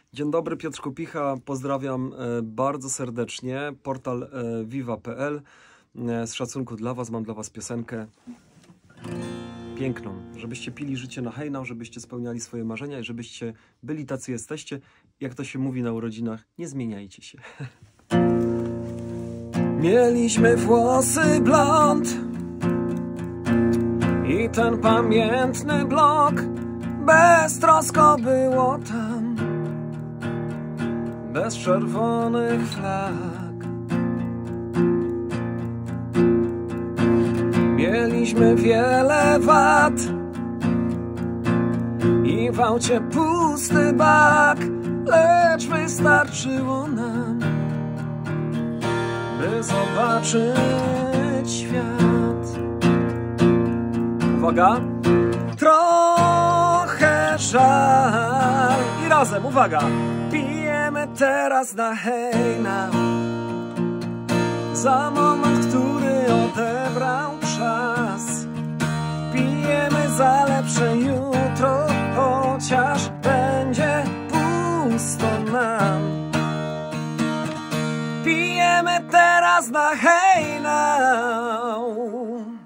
Dzień dobry, Piotr Kupicha, pozdrawiam bardzo serdecznie. Portal viva.pl. Z szacunku dla Was mam dla Was piosenkę piękną, żebyście pili życie na hejnał, żebyście spełniali swoje marzenia i żebyście byli tacy jesteście. Jak to się mówi na urodzinach, nie zmieniajcie się. Mieliśmy włosy blond i ten pamiętny blok, beztrosko było tam, bez czerwonych flag. Mieliśmy wiele wad i w aucie pusty bak, lecz wystarczyło nam, by zobaczyć świat. Uwaga! Trochę żal i razem, uwaga! Pijemy teraz na hejnał za moment, który odebrał czas. Pijemy za lepsze jutro, chociaż będzie pusto nam. Pijemy teraz na hejnał.